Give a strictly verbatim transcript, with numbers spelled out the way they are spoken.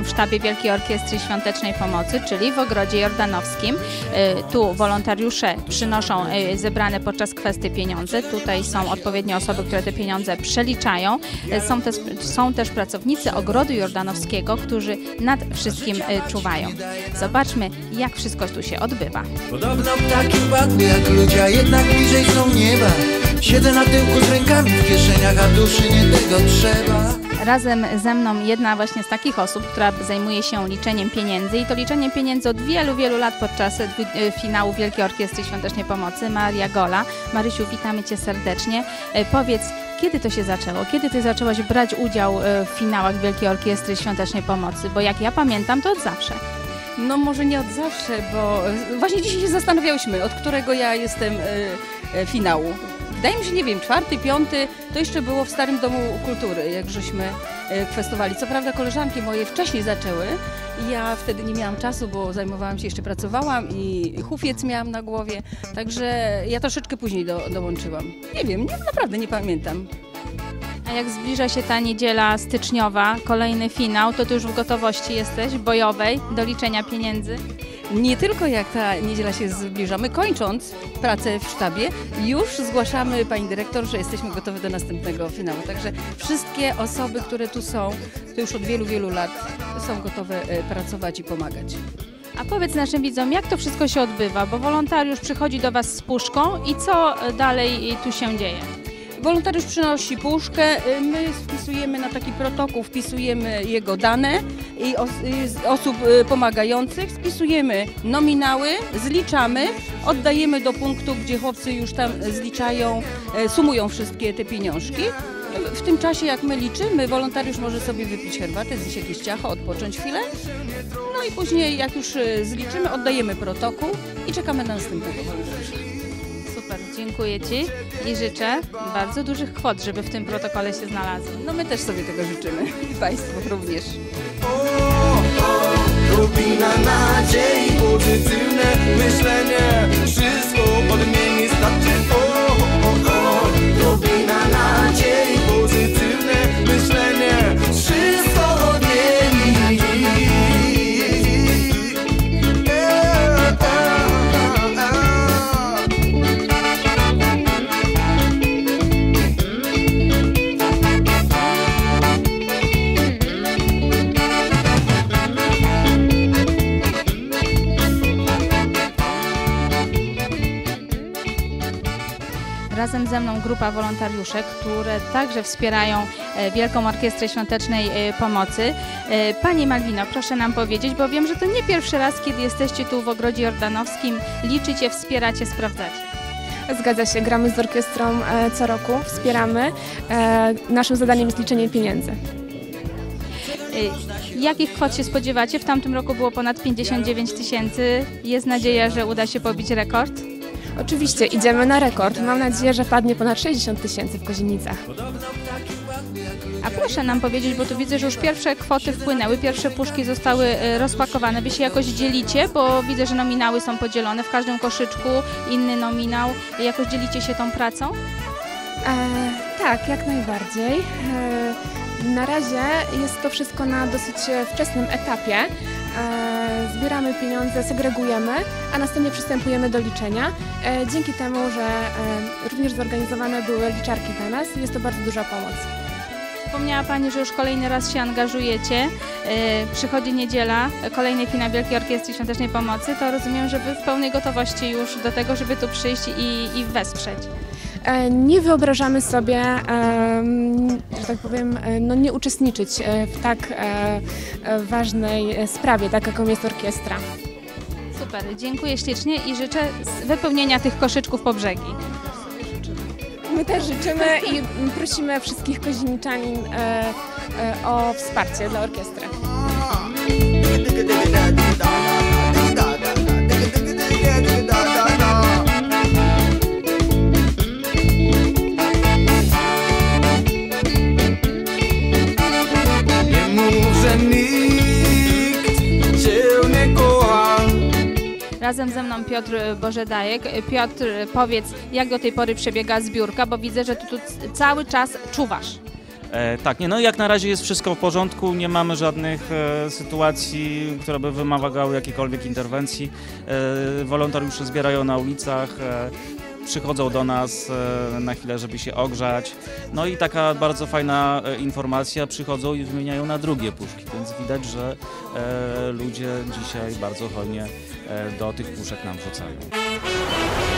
w sztabie Wielkiej Orkiestry Świątecznej Pomocy, czyli w Ogrodzie Jordanowskim. Tu wolontariusze przynoszą zebrane podczas kwesty pieniądze. Tutaj są odpowiednie osoby, które te pieniądze przeliczają. Są też, są też pracownicy Ogrodu Jordanowskiego, którzy nad wszystkim czuwają. Zobaczmy, jak wszystko tu się odbywa. Podobno ptaki upadły jak ludzie, a jednak bliżej są nieba. Siedzę na tyłku z rękami w kieszeniach, a duszy nie tego trzeba. Razem ze mną jedna właśnie z takich osób, która zajmuje się liczeniem pieniędzy i to liczenie pieniędzy od wielu, wielu lat podczas finału Wielkiej Orkiestry Świątecznej Pomocy, Maria Gola. Marysiu, witamy Cię serdecznie. Powiedz, kiedy to się zaczęło? Kiedy Ty zaczęłaś brać udział w finałach Wielkiej Orkiestry Świątecznej Pomocy? Bo jak ja pamiętam, to od zawsze. No może nie od zawsze, bo właśnie dzisiaj się zastanawiałyśmy, od którego ja jestem e, finału. Wydaje mi się, nie wiem, czwarty, piąty, to jeszcze było w Starym Domu Kultury, jak żeśmy kwestowali. Co prawda koleżanki moje wcześniej zaczęły i ja wtedy nie miałam czasu, bo zajmowałam się, jeszcze pracowałam i hufiec miałam na głowie, także ja troszeczkę później do, dołączyłam. Nie wiem, nie, naprawdę nie pamiętam. A jak zbliża się ta niedziela styczniowa, kolejny finał, to Ty już w gotowości jesteś, bojowej, do liczenia pieniędzy? Nie tylko jak ta niedziela się zbliża, my kończąc pracę w sztabie, już zgłaszamy pani dyrektor, że jesteśmy gotowi do następnego finału. Także wszystkie osoby, które tu są, to już od wielu, wielu lat są gotowe pracować i pomagać. A powiedz naszym widzom, jak to wszystko się odbywa, bo wolontariusz przychodzi do Was z puszką i co dalej tu się dzieje? Wolontariusz przynosi puszkę, my wpisujemy na taki protokół, wpisujemy jego dane i os osób pomagających, spisujemy nominały, zliczamy, oddajemy do punktu, gdzie chłopcy już tam zliczają, sumują wszystkie te pieniążki. W tym czasie, jak my liczymy, wolontariusz może sobie wypić herbatę, zjeść jakieś ciacho, odpocząć chwilę. No i później, jak już zliczymy, oddajemy protokół i czekamy na następnego wolontariusza. Super, dziękuję Ci i życzę bardzo dużych kwot, żeby w tym protokole się znalazły. No my też sobie tego życzymy i Państwu również. Rubina nadziei, pozytywne myślenie, wszystko odmieni starczy. O, o, o. Rubina nadziei, pozytywne myślenie, wszystko odmieni. Razem ze mną grupa wolontariuszy, które także wspierają Wielką Orkiestrę Świątecznej Pomocy. Pani Malwino, proszę nam powiedzieć, bo wiem, że to nie pierwszy raz, kiedy jesteście tu w Ogrodzie Jordanowskim, liczycie, wspieracie, sprawdzacie. Zgadza się, gramy z orkiestrą co roku, wspieramy. Naszym zadaniem jest liczenie pieniędzy. Jakich kwot się spodziewacie? W tamtym roku było ponad pięćdziesiąt dziewięć tysięcy. Jest nadzieja, że uda się pobić rekord? Oczywiście, idziemy na rekord. Mam nadzieję, że padnie ponad sześćdziesiąt tysięcy w Kozienicach. A proszę nam powiedzieć, bo tu widzę, że już pierwsze kwoty wpłynęły, pierwsze puszki zostały rozpakowane. Wy się jakoś dzielicie, bo widzę, że nominały są podzielone. W każdym koszyczku inny nominał. Jakoś dzielicie się tą pracą? E, tak, jak najbardziej. E, na razie jest to wszystko na dosyć wczesnym etapie. E, zbieramy pieniądze, segregujemy, a następnie przystępujemy do liczenia. E, dzięki temu, że e, również zorganizowane były liczarki dla nas, jest to bardzo duża pomoc. Wspomniała Pani, że już kolejny raz się angażujecie. E, przychodzi niedziela, kolejny finał Wielkiej Orkiestry Świątecznej Pomocy. To rozumiem, że Wy w pełnej gotowości już do tego, żeby tu przyjść i, i wesprzeć. Nie wyobrażamy sobie, że tak powiem, no nie uczestniczyć w tak ważnej sprawie, tak jaką jest orkiestra. Super, dziękuję ślicznie i życzę wypełnienia tych koszyczków po brzegi. My też życzymy i prosimy wszystkich koziniczanin o wsparcie dla orkiestry. Razem ze mną Piotr Bożedajek. Piotr, powiedz, jak do tej pory przebiega zbiórka, bo widzę, że tu, tu cały czas czuwasz. E, tak, nie, no jak na razie jest wszystko w porządku, nie mamy żadnych e, sytuacji, które by wymagały jakiejkolwiek interwencji. E, wolontariusze zbierają na ulicach, e, przychodzą do nas e, na chwilę, żeby się ogrzać. No i taka bardzo fajna e, informacja, przychodzą i wymieniają na drugie puszki, więc widać, że e, ludzie dzisiaj bardzo hojnie e, do tych puszek nam wrzucają.